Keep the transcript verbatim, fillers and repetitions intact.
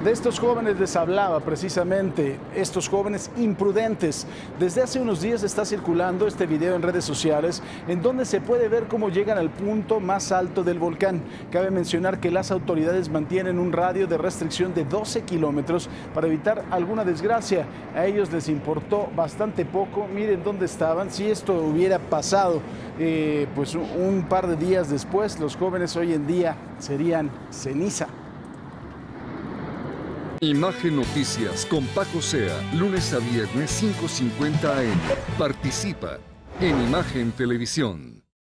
De estos jóvenes les hablaba precisamente, estos jóvenes imprudentes. Desde hace unos días está circulando este video en redes sociales en donde se puede ver cómo llegan al punto más alto del volcán. Cabe mencionar que las autoridades mantienen un radio de restricción de doce kilómetros para evitar alguna desgracia. A ellos les importó bastante poco. Miren dónde estaban. Si esto hubiera pasado eh, pues un par de días después, los jóvenes hoy en día serían ceniza. Imagen Noticias con Paco Sea, lunes a viernes cinco cincuenta a eme. Participa en Imagen Televisión.